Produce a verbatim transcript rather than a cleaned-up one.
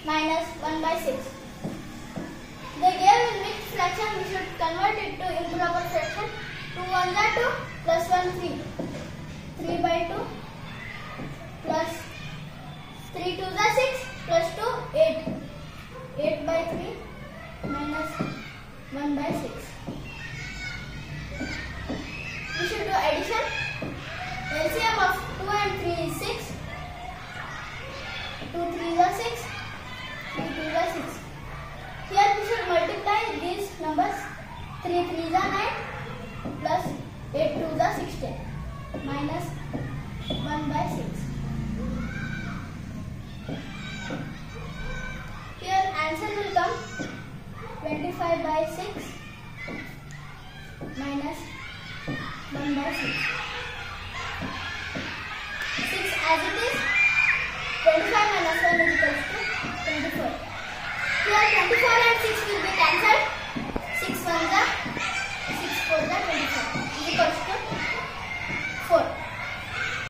minus one by six. They gave in mixed fraction, we should convert it to improper fraction. two ones are two, plus one three. three by two, plus three twos are six, plus two eight. eight by three, minus one by six. We should do addition. L C M of two and three is six. two threes are six. three twos are six. Here we should multiply these numbers. three threes are nine. Plus eight twos are sixteen. Minus one by six. Here answer will come twenty-five by six. Minus one by six. six as it is. twenty-five minus one is equals to twenty-four. Here twenty-four and six will be cancelled. six ones are six fours are twenty-four is equals to